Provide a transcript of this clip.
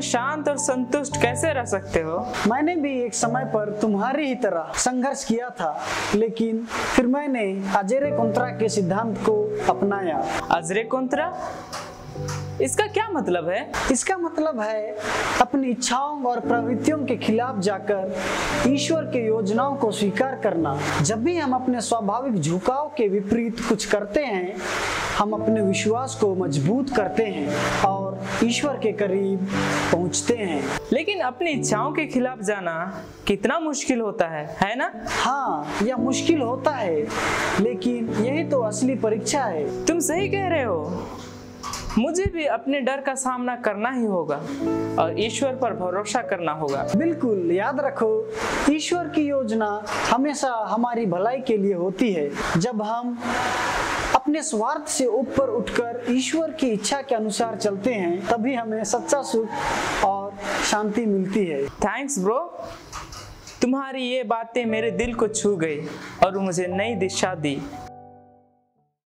शांत और संतुष्ट कैसे रह सकते हो? मैंने भी एक समय पर तुम्हारी ही तरह संघर्ष किया था, लेकिन फिर मैंने अजेरे कोंत्रा के सिद्धांत को अपनाया। अजरे कोंत्रा, इसका क्या मतलब है? इसका मतलब है अपनी इच्छाओं और प्रवृत्तियों के खिलाफ जाकर ईश्वर के योजनाओं को स्वीकार करना। जब भी हम अपने स्वाभाविक झुकाव के विपरीत कुछ करते हैं, हम अपने विश्वास को मजबूत करते हैं और ईश्वर के करीब पहुंचते हैं। लेकिन अपनी इच्छाओं के खिलाफ जाना कितना मुश्किल होता है ना? हाँ, यह मुश्किल होता है, लेकिन यही तो असली परीक्षा है। तुम सही कह रहे हो। मुझे भी अपने डर का सामना करना ही होगा और ईश्वर पर भरोसा करना होगा। बिल्कुल, याद रखो, ईश्वर की योजना हमेशा हमारी भलाई के लिए होती है। जब हम अपने स्वार्थ से ऊपर उठकर ईश्वर की इच्छा के अनुसार चलते हैं, तभी हमें सच्चा सुख और शांति मिलती है। थैंक्स ब्रो, तुम्हारी ये बातें मेरे दिल को छू गई और मुझे नई दिशा दी।